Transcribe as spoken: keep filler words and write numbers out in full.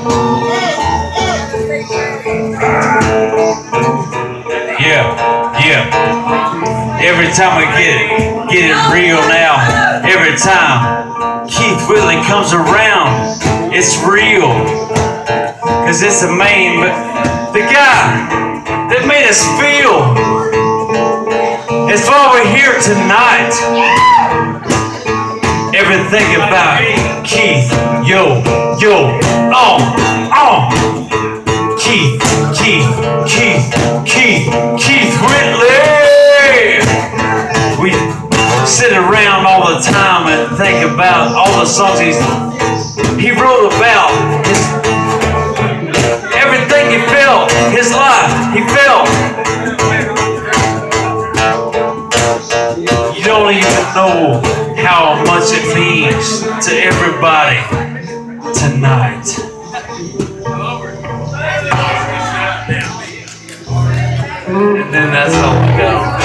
Yeah, yeah. Every time we get it, get it real now. Every time Keith Whitley comes around, it's real. Cause it's the main, the guy that made us feel. It's why we're here tonight. Everything about Keith, yo, yo, oh, oh. Keith, Keith, Keith, Keith, Keith Whitley. We sit around all the time and think about all the songs he's, he wrote about. His, everything he felt, his life, he felt. You don't even know how much it means to everybody tonight. And then that's all we got.